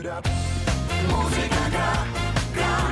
Muzyka gra, gra.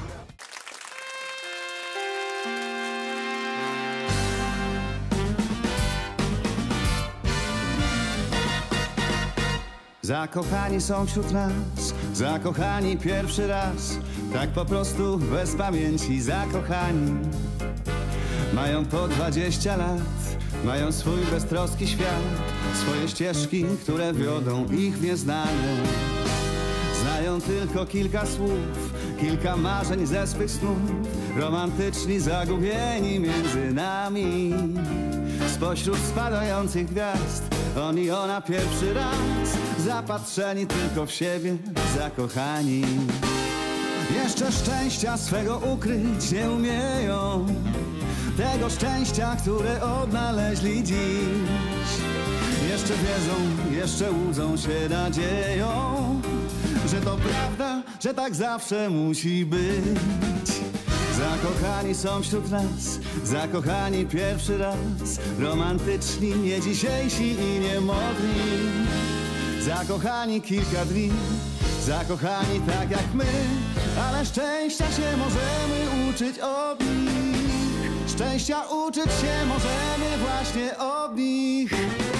Zakochani są wśród nas, zakochani pierwszy raz, tak po prostu bez pamięci zakochani. Mają po 20 lat, mają swój beztroski świat, swoje ścieżki, które wiodą ich w nieznane. Znają tylko kilka słów, kilka marzeń ze swych snów, romantyczni, zagubieni między nami. Spośród spadających gwiazd, on i ona pierwszy raz, zapatrzeni tylko w siebie, zakochani. Jeszcze szczęścia swego ukryć nie umieją, tego szczęścia, które odnaleźli dziś. Jeszcze wierzą, jeszcze łudzą się nadzieją, że to prawda, że tak zawsze musi być. Zakochani są wśród nas, zakochani pierwszy raz, romantyczni, nie dzisiejsi i nie modni. Zakochani kilka dni, zakochani tak jak my, ale szczęścia się możemy uczyć od nich. Szczęścia uczyć się możemy właśnie od nich.